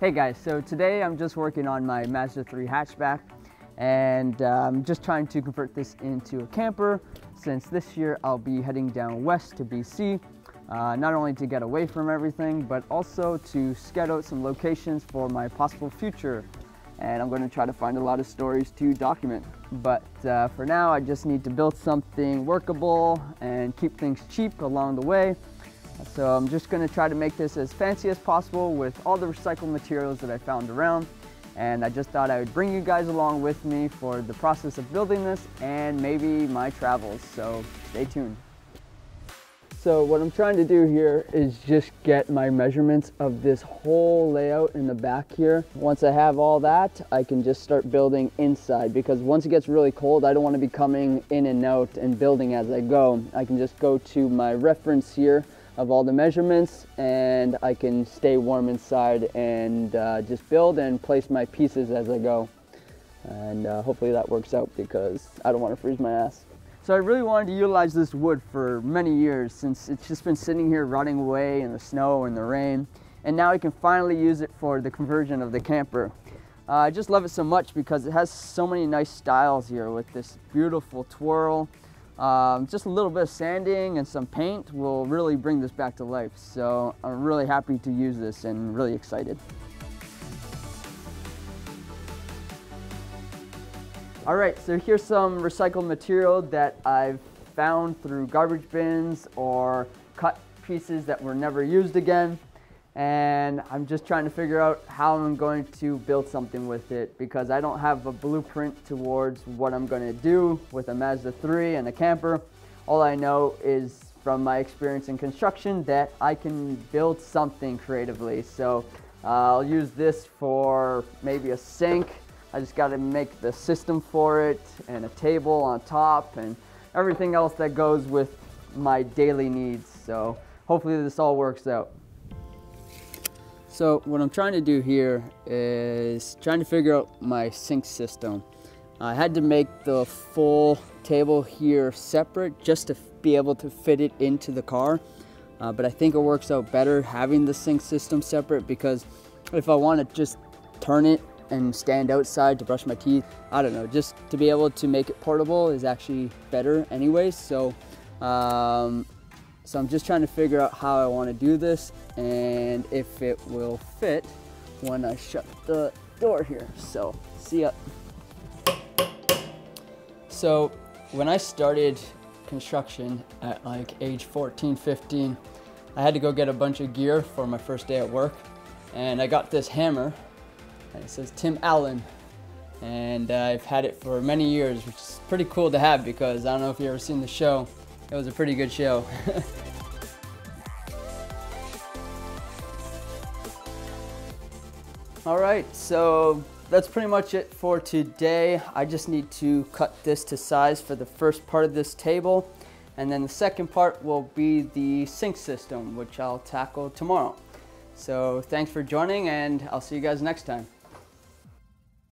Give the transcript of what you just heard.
Hey guys, so today I'm just working on my Mazda 3 hatchback, and I'm just trying to convert this into a camper since this year I'll be heading down west to BC, not only to get away from everything, but also to scout out some locations for my possible future. And I'm going to try to find a lot of stories to document. But for now, I just need to build something workable and keep things cheap along the way. So I'm just going to try to make this as fancy as possible with all the recycled materials that I found around. And I just thought I would bring you guys along with me for the process of building this and maybe my travels. So stay tuned. So what I'm trying to do here is just get my measurements of this whole layout in the back here. Once I have all that, I can just start building inside, because once it gets really cold, I don't want to be coming in and out and building as I go. I can just go to my reference here of all the measurements, and I can stay warm inside and just build and place my pieces as I go. And hopefully that works out, because I don't want to freeze my ass. So I really wanted to utilize this wood for many years, since it's just been sitting here rotting away in the snow and the rain, and now I can finally use it for the conversion of the camper. I just love it so much because it has so many nice styles here with this beautiful twirl. Just a little bit of sanding and some paint will really bring this back to life. So I'm really happy to use this and really excited. All right, so here's some recycled material that I've found through garbage bins or cut pieces that were never used again. And I'm just trying to figure out how I'm going to build something with it, because I don't have a blueprint towards what I'm going to do with a Mazda 3 and a camper. All I know is from my experience in construction that I can build something creatively. So I'll use this for maybe a sink. I just got to make the system for it and a table on top and everything else that goes with my daily needs. So hopefully this all works out. So what I'm trying to do here is trying to figure out my sink system. I had to make the full table here separate just to be able to fit it into the car. But I think it works out better having the sink system separate, because if I want to just turn it and stand outside to brush my teeth, I don't know, just to be able to make it portable is actually better anyways. So I'm just trying to figure out how I want to do this and if it will fit when I shut the door here. So see ya. So when I started construction at like age 14, 15, I had to go get a bunch of gear for my first day at work, and I got this hammer. It says Tim Allen, and I've had it for many years, which is pretty cool to have, because I don't know if you've ever seen the show. It was a pretty good show. All right, so that's pretty much it for today. I just need to cut this to size for the first part of this table, and then the second part will be the sink system, which I'll tackle tomorrow. So thanks for joining, and I'll see you guys next time.